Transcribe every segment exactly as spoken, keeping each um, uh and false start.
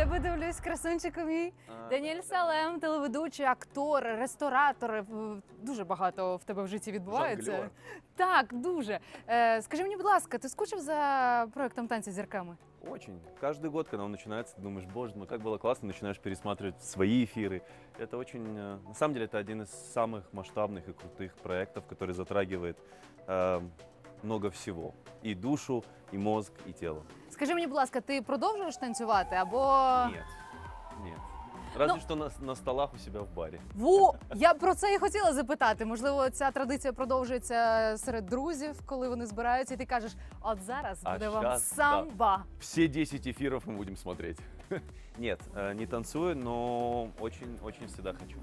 тебе дивлюсь, красунчику мій. Даніель Салем, телеведучий, актор, ресторатор. Дуже багато в тебе в житті відбувається. Жонглер. Так, дуже. Е, скажи мені, будь ласка, ти скучив за проектом «Танці з зірками»? Очень. Каждый год, когда он начинается, ты думаешь, боже мой, как было классно, начинаешь пересматривать свои эфиры. Это очень, э, на самом деле, это один из самых масштабных и крутых проектов, который затрагивает э, много всего. И душу, и мозг, и тело. Скажи мені, будь ласка, ти продовжуєш танцювати або… Нет, нет. Разве Ну- что на, на столах у себя в баре. Во! Я про це і хотіла запитати. Можливо, ця традиція продовжується серед друзів, коли вони збираються, і ти кажеш, от зараз А буде вам щас, самба. Все десять эфиров мы будем смотреть. Нет, э, не танцую, но очень-очень всегда хочу.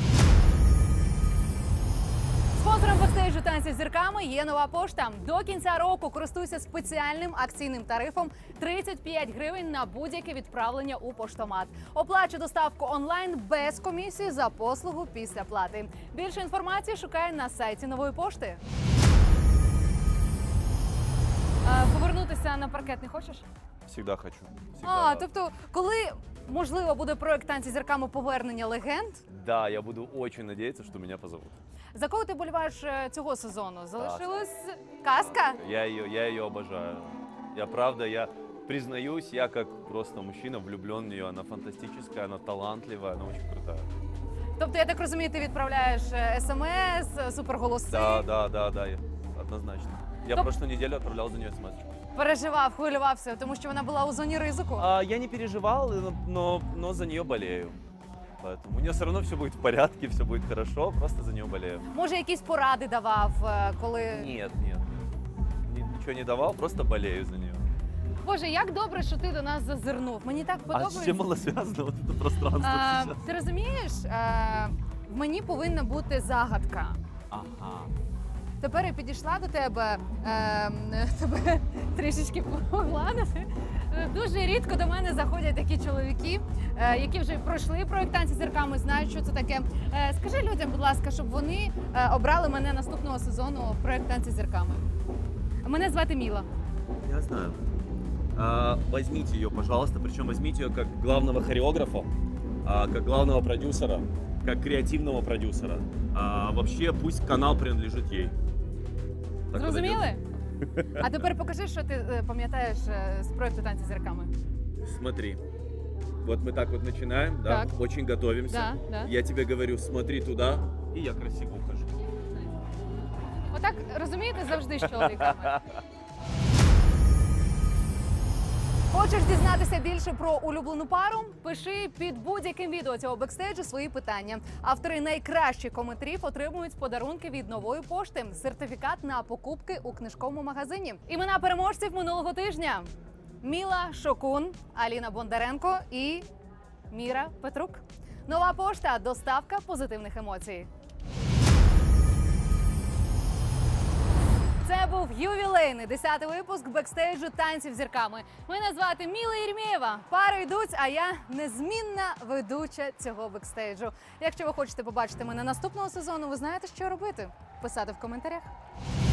Спонсором бекстейджу «Танці з зірками» є Нова пошта. До кінця року користуйся спеціальним акційним тарифом тридцять п'ять гривень на будь-яке відправлення у поштомат. Оплачуй доставку онлайн без комісії за послугу після плати. Більше інформації шукай на сайті Нової пошти. А, повернутися на паркет не хочеш? Всегда хочу. Всегда А, рад. тобто, коли, можливо, буде проект «Танці з зірками» повернення легенд, Да, я буду очень надеяться, что меня позовут. за кого ти боліваєш е, цього сезону? Залишилась казка? Я ее, я ее обожаю. Я правда, я признаюсь, я как просто мужчина влюблен в нее. Она фантастическая, она талантливая, она очень крутая. Тобто, я так розумію, ти відправляєш смс, суперголоси, Да, да, да, да, я- однозначно. Я Топ- прошлую неделю отправлял за нее смс-очку. переживав, хвилювався, тому що вона була у зоні ризику. А, я не переживал, но, но, но за нее болею. Поэтому у нее все равно все будет в порядке, все будет хорошо, просто за нее болею. Може, якісь поради давав, е, коли… Нет, нет, нет. Ни- Ничего не давал, просто болею за нее. Боже, як добре, що ти до нас зазирнув. Мені так А подобається. с чем было связано вот это пространство Е, сейчас? ти розумієш, е, в мені повинна бути загадка. Ага. Тепер я підійшла до тебе, е, тебе трішечки погладити. Дуже рідко до мене заходять такі чоловіки, е, які вже пройшли проект «Танці з зірками», знають, що це таке. Е, скажи людям, будь ласка, щоб вони е, обрали мене наступного сезону в проект «Танці з зірками». Мене звати Міла. Я знаю. А, возьмите ее, пожалуйста, причем возьмите ее как главного хореографа, а, как главного продюсера, как креативного продюсера. А, вообще пусть канал принадлежит ей. Так Зрозуміли? А тепер покажи, що ти е, пам'ятаєш е, з проекту «Танці з зірками». подойдет? Смотри. Вот мы так вот начинаем, да? Так. Очень готовимся. Да, да. Я тебе говорю, смотри туда, и я красиво ухожу. Отак, розумієте, завжди з чоловіками. Хочеш дізнатися більше про улюблену пару? Пиши під будь-яким відео цього бекстейджу свої питання. Автори найкращих коментарів отримують подарунки від Нової пошти, сертифікат на покупки у книжковому магазині. Імена переможців минулого тижня: Міла Шокун, Аліна Бондаренко і Міра Петрук. Нова пошта – доставка позитивних емоцій. Це був ювілейний десятий випуск бекстейджу «Танців з зірками». Мене звати Міла Єрмєєва. Пари йдуть, а я незмінна ведуча цього бекстейджу. Якщо ви хочете побачити мене наступного сезону, ви знаєте, що робити. Писати в коментарях.